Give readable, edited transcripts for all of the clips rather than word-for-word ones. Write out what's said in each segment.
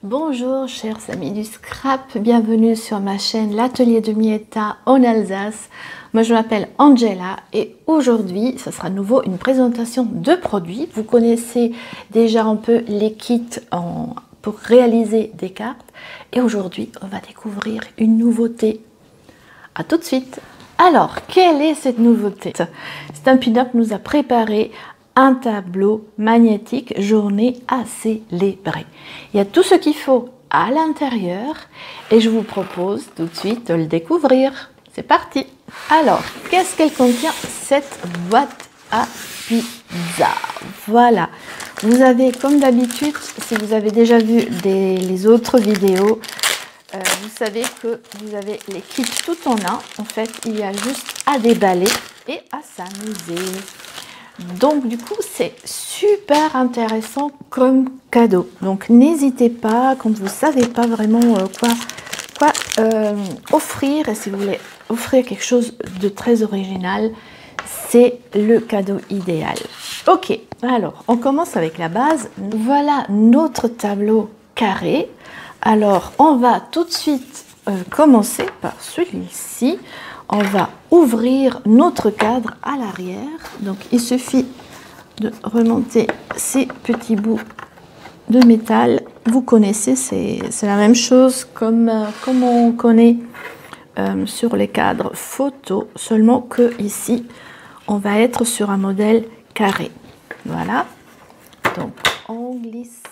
Bonjour chers amis du scrap, bienvenue sur ma chaîne l'atelier de Mietta en Alsace. Moi je m'appelle Angela et aujourd'hui ce sera à nouveau une présentation de produits. Vous connaissez déjà un peu les kits pour réaliser des cartes et aujourd'hui on va découvrir une nouveauté. A tout de suite. Alors quelle est cette nouveauté? Stampin' Up nous a préparé un tableau magnétique journée à célébrer. Il y a tout ce qu'il faut à l'intérieur et je vous propose tout de suite de le découvrir. C'est parti! Alors, qu'est-ce qu'elle contient cette boîte à pizza? Voilà, vous avez comme d'habitude, si vous avez déjà vu les autres vidéos, vous savez que vous avez les kits tout en un. En fait, il y a juste à déballer et à s'amuser. Donc du coup c'est super intéressant comme cadeau, donc n'hésitez pas quand vous savez pas vraiment quoi offrir, et si vous voulez offrir quelque chose de très original, c'est le cadeau idéal. Ok, alors on commence avec la base. Voilà notre tableau carré. Alors on va tout de suite commencer par celui-ci. On va ouvrir notre cadre à l'arrière. Donc il suffit de remonter ces petits bouts de métal. Vous connaissez, c'est la même chose comme on connaît sur les cadres photo, seulement que ici on va être sur un modèle carré. Voilà. Donc on glisse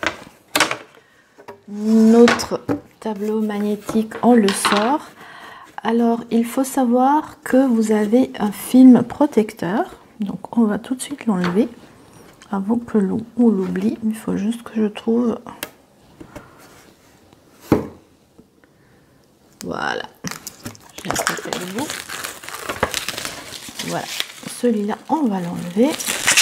notre tableau magnétique, on le sort. Alors, il faut savoir que vous avez un film protecteur. Donc, on va tout de suite l'enlever avant que l'on l'oublie. Il faut juste que je trouve... Voilà. J'ai attrapé le bout. Voilà. Celui-là, on va l'enlever.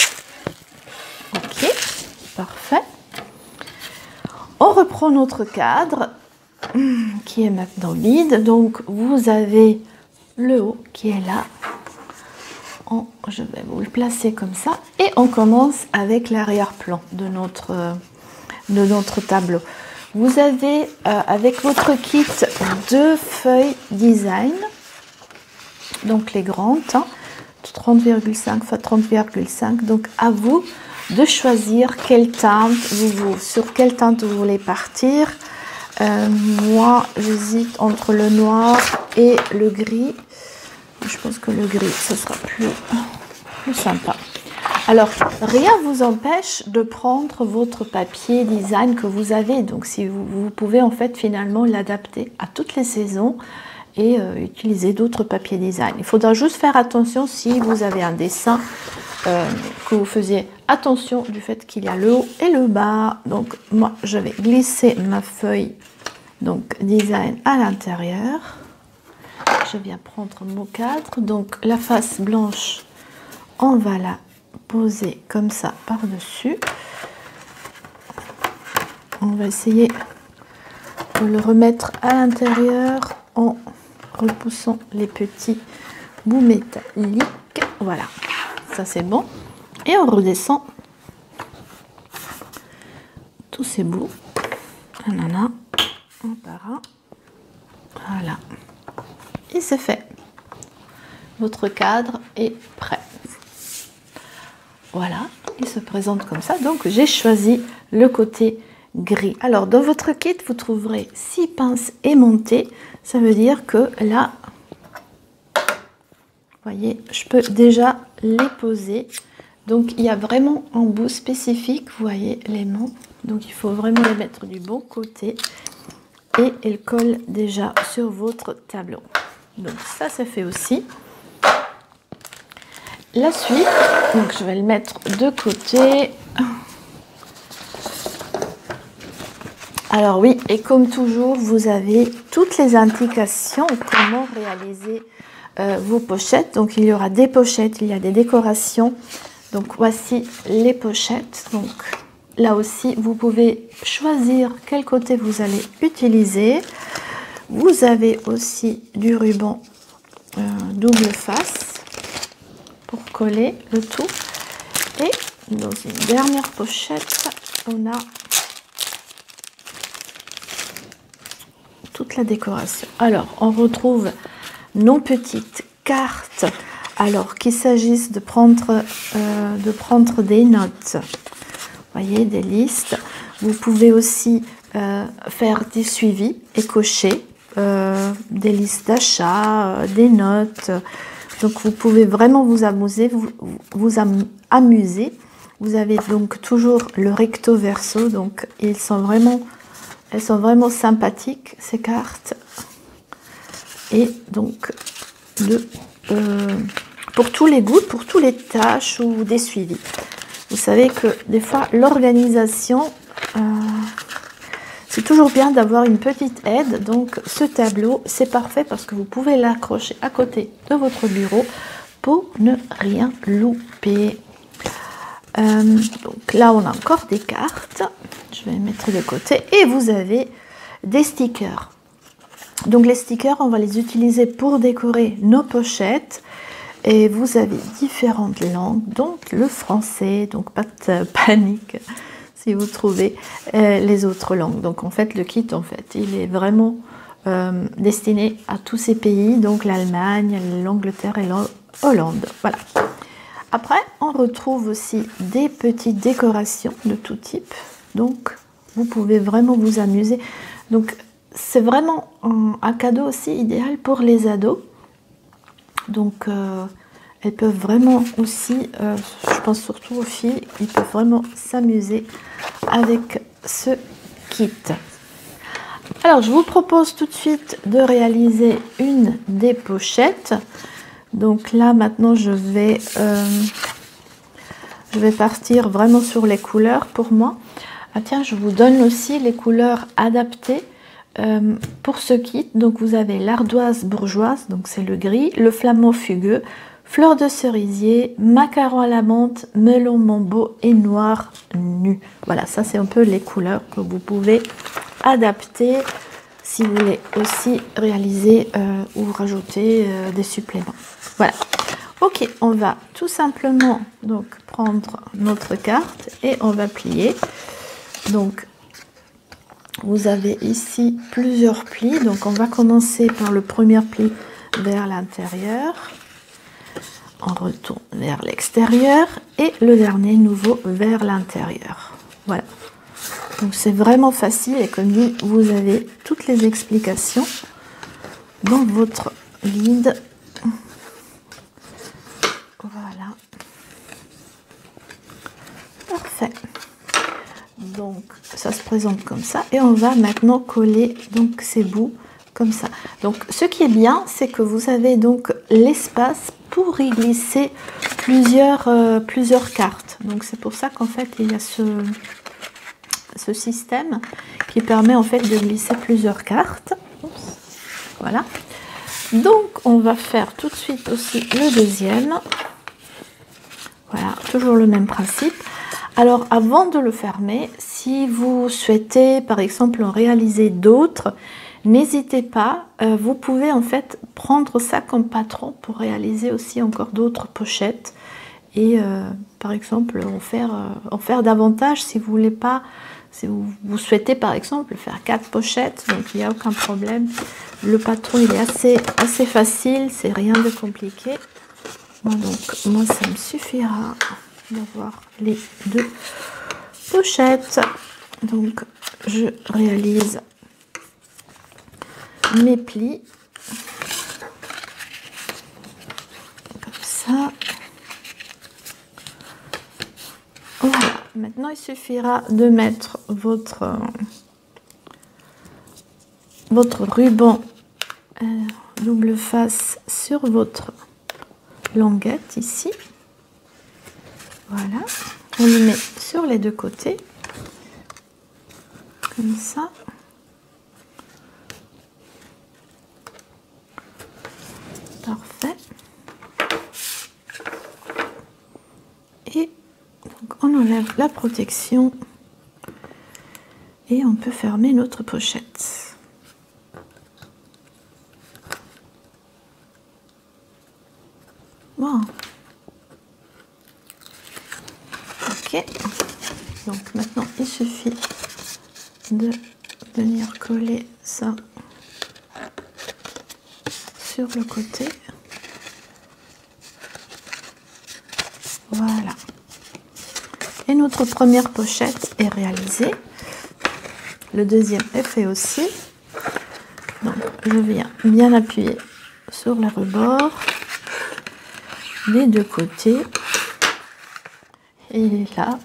Ok. Parfait. On reprend notre cadre qui est maintenant vide. Donc vous avez le haut qui est là. Je vais vous le placer comme ça et on commence avec l'arrière-plan de notre tableau. Vous avez avec votre kit deux feuilles design, donc les grandes, 30,5 x 30,5. donc à vous de choisir quelle teinte sur quelle teinte vous voulez partir. Moi j'hésite entre le noir et le gris. Je pense que le gris ce sera plus sympa. Alors rien ne vous empêche de prendre votre papier design que vous avez, donc si vous pouvez en fait finalement l'adapter à toutes les saisons et utiliser d'autres papiers design. Il faudra juste faire attention si vous avez un dessin que vous faisiez attention du fait qu'il y a le haut et le bas. Donc moi je vais glisser ma feuille donc design à l'intérieur. Je viens prendre mon cadre, donc la face blanche on va la poser comme ça par dessus. On va essayer de le remettre à l'intérieur en repoussant les petits bouts métalliques. Voilà, ça c'est bon. Et on redescend tous ces bouts, un par un. Voilà, et c'est fait. Votre cadre est prêt. Voilà, il se présente comme ça. Donc j'ai choisi le côté gris. Alors dans votre kit vous trouverez 6 pinces aimantées. Ça veut dire que là, vous voyez, je peux déjà les poser. Donc il y a vraiment un bout spécifique, vous voyez l'aimant. Donc il faut vraiment les mettre du bon côté. Et elle colle déjà sur votre tableau. Donc ça c'est fait aussi. La suite, donc je vais le mettre de côté. Alors oui, et comme toujours, vous avez toutes les indications comment réaliser vos pochettes. Donc il y aura des pochettes, il y a des décorations. Donc voici les pochettes. Donc là aussi, vous pouvez choisir quel côté vous allez utiliser. Vous avez aussi du ruban double face pour coller le tout. Et dans une dernière pochette, on a toute la décoration. Alors, on retrouve nos petites cartes. Alors, qu'il s'agisse de prendre des notes, vous voyez, des listes. Vous pouvez aussi faire des suivis et cocher des listes d'achats, des notes. Donc, vous pouvez vraiment vous amuser, amuser. Vous avez donc toujours le recto verso, donc elles sont vraiment sympathiques ces cartes. Et donc pour tous les goûts, pour tous les tâches ou des suivis. Vous savez que des fois l'organisation, c'est toujours bien d'avoir une petite aide. Donc ce tableau, c'est parfait parce que vous pouvez l'accrocher à côté de votre bureau pour ne rien louper. Donc là, on a encore des cartes. Je vais les mettre de côté. Et vous avez des stickers. Donc les stickers, on va les utiliser pour décorer nos pochettes. Et vous avez différentes langues, donc le français. Donc pas de panique si vous trouvez les autres langues. Donc en fait, le kit, en fait, il est vraiment destiné à tous ces pays. Donc l'Allemagne, l'Angleterre et l'Hollande. Voilà. Après, on retrouve aussi des petites décorations de tout type. Donc, vous pouvez vraiment vous amuser. Donc, c'est vraiment un cadeau aussi idéal pour les ados. Donc, elles peuvent vraiment aussi, je pense surtout aux filles, ils peuvent vraiment s'amuser avec ce kit. Alors, je vous propose tout de suite de réaliser une des pochettes. Donc là, maintenant, je vais partir vraiment sur les couleurs pour moi. Ah tiens, je vous donne aussi les couleurs adaptées pour ce kit. Donc vous avez l'ardoise bourgeoise, donc c'est le gris, le flamand fugueux, fleur de cerisier, macaron à la menthe, melon mambo et noir nu. Voilà, ça c'est un peu les couleurs que vous pouvez adapter si vous voulez aussi réaliser ou rajouter des suppléments. Voilà. Ok, on va tout simplement donc prendre notre carte et on va plier. Donc, vous avez ici plusieurs plis. Donc, on va commencer par le premier pli vers l'intérieur. On retourne vers l'extérieur et le dernier nouveau vers l'intérieur. Voilà. Donc, c'est vraiment facile et comme dit, vous avez toutes les explications dans votre guide. Voilà, parfait. Donc ça se présente comme ça et on va maintenant coller donc ces bouts comme ça. Donc ce qui est bien, c'est que vous avez donc l'espace pour y glisser plusieurs cartes. Donc c'est pour ça qu'en fait il y a ce système qui permet en fait de glisser plusieurs cartes. Oups. Voilà. Donc on va faire tout de suite aussi le deuxième. Voilà, toujours le même principe. Alors, avant de le fermer, si vous souhaitez, par exemple, en réaliser d'autres, n'hésitez pas. Vous pouvez, en fait, prendre ça comme patron pour réaliser aussi encore d'autres pochettes. Et, par exemple, en faire davantage si vous voulez pas. Si vous souhaitez, par exemple, faire 4 pochettes, donc il n'y a aucun problème. Le patron, il est assez facile, c'est rien de compliqué. Donc moi ça me suffira d'avoir les 2 pochettes. Donc je réalise mes plis comme ça. Voilà, maintenant il suffira de mettre votre ruban double face sur votre languette ici. Voilà, on le met sur les deux côtés comme ça. Parfait. Et donc on enlève la protection et on peut fermer notre pochette. Bon. Ok, donc maintenant il suffit de venir coller ça sur le côté. Voilà. Et notre première pochette est réalisée. Le deuxième est fait aussi. Donc, je viens bien appuyer sur le rebord des deux côtés. Et là,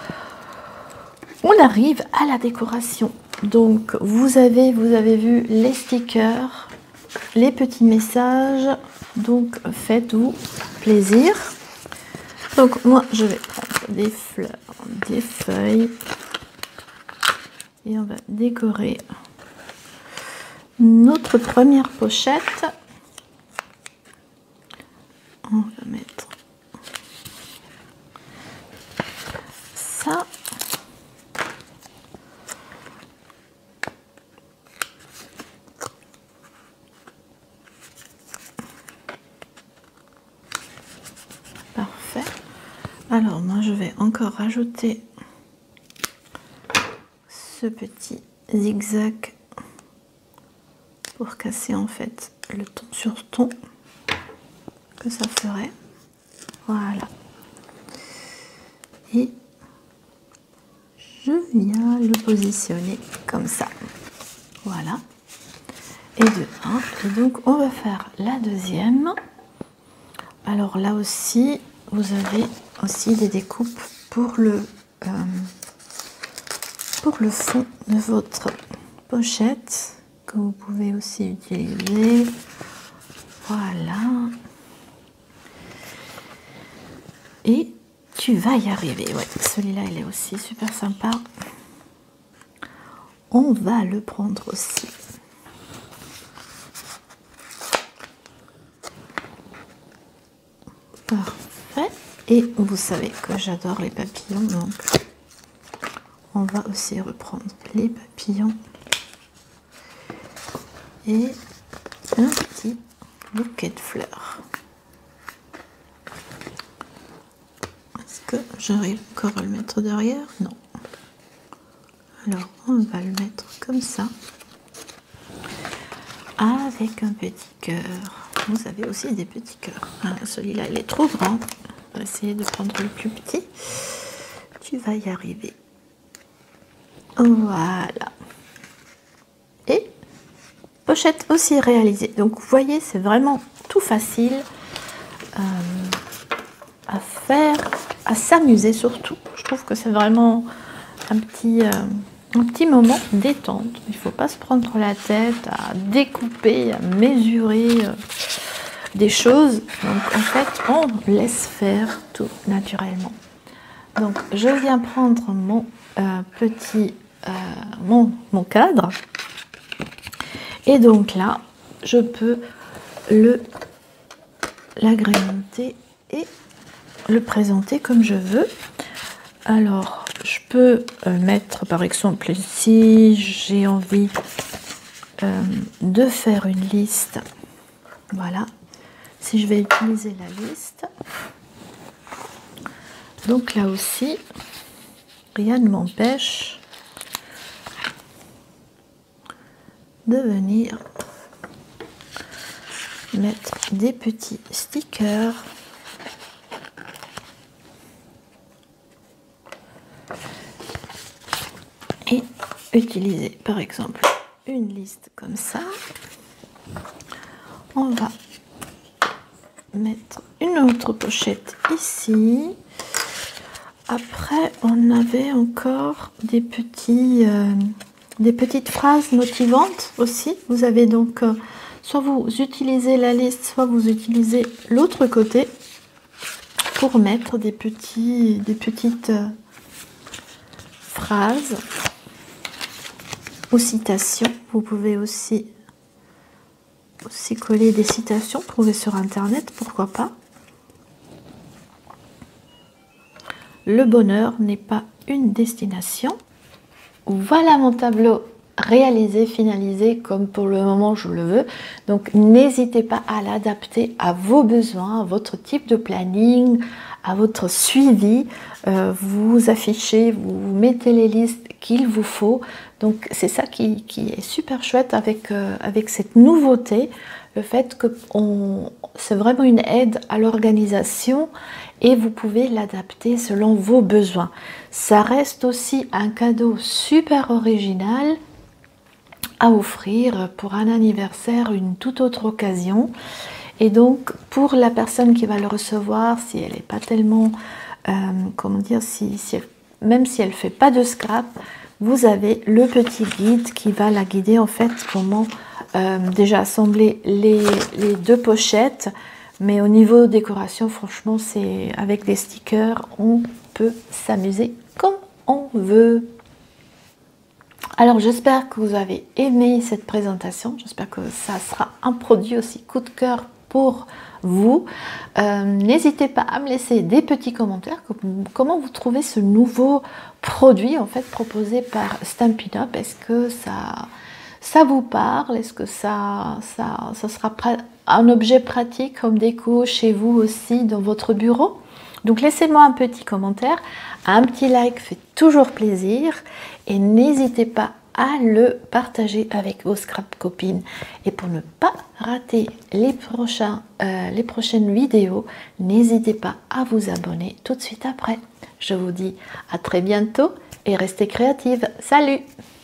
on arrive à la décoration. Donc, vous avez vu les stickers, les petits messages. Donc, faites-vous plaisir. Donc, moi, je vais prendre des fleurs, des feuilles. Et on va décorer notre première pochette. On va mettre ça. Parfait. Alors moi je vais encore rajouter ce petit zigzag pour casser en fait le ton sur ton que ça ferait. Voilà. Et je viens le positionner comme ça. Voilà. Et de 1. Et donc on va faire la deuxième. Alors là aussi, vous avez aussi des découpes pour le fond de votre pochette que vous pouvez aussi utiliser. Voilà. Et tu vas y arriver. Ouais, celui-là, il est aussi super sympa. On va le prendre aussi. Parfait. Et vous savez que j'adore les papillons, donc on va aussi reprendre les papillons et un petit bouquet de fleurs. Est-ce que j'arrive encore à le mettre derrière? Non. Alors on va le mettre comme ça avec un petit cœur. Vous avez aussi des petits cœurs. Ah, celui-là il est trop grand. On va essayer de prendre le plus petit. Tu vas y arriver. Voilà. Et pochette aussi réalisée. Donc vous voyez, c'est vraiment tout facile à faire, à s'amuser surtout. Je trouve que c'est vraiment un petit moment détente. Il ne faut pas se prendre la tête à découper, à mesurer des choses. Donc en fait, on laisse faire tout naturellement. Donc je viens prendre mon mon cadre. Et donc là, je peux l'agrémenter et le présenter comme je veux. Alors, je peux mettre, par exemple, si j'ai envie de faire une liste, voilà, si je vais utiliser la liste, donc là aussi, rien ne m'empêche de venir mettre des petits stickers et utiliser par exemple une liste comme ça. On va mettre une autre pochette ici. Après on avait encore des petites phrases motivantes aussi. Vous avez donc soit vous utilisez la liste, soit vous utilisez l'autre côté pour mettre des petites phrases ou citations. Vous pouvez aussi coller des citations trouvées sur internet, pourquoi pas. Le bonheur n'est pas une destination. Voilà mon tableau réalisé, finalisé comme pour le moment je le veux. Donc n'hésitez pas à l'adapter à vos besoins, à votre type de planning, à votre suivi. Vous affichez, vous mettez les listes qu'il vous faut. Donc c'est ça qui est super chouette avec cette nouveauté. le fait que c'est vraiment une aide à l'organisation et vous pouvez l'adapter selon vos besoins. Ça reste aussi un cadeau super original à offrir pour un anniversaire, une toute autre occasion. Et donc pour la personne qui va le recevoir, si elle n'est pas tellement, comment dire, même si elle ne fait pas de scrap, vous avez le petit guide qui va la guider en fait comment déjà assembler les deux pochettes. Mais au niveau décoration, franchement, c'est avec des stickers, on peut s'amuser comme on veut. Alors j'espère que vous avez aimé cette présentation, j'espère que ça sera un produit aussi coup de cœur pour vous. N'hésitez pas à me laisser des petits commentaires, comment vous trouvez ce nouveau produit en fait proposé par Stampin' Up. Est-ce que ça vous parle? Est-ce que ça sera un objet pratique comme déco chez vous aussi dans votre bureau? Donc laissez-moi un petit commentaire, un petit like fait toujours plaisir et n'hésitez pas à le partager avec vos scrap copines. Et pour ne pas rater les prochaines vidéos, n'hésitez pas à vous abonner tout de suite après. Je vous dis à très bientôt et restez créatives. Salut!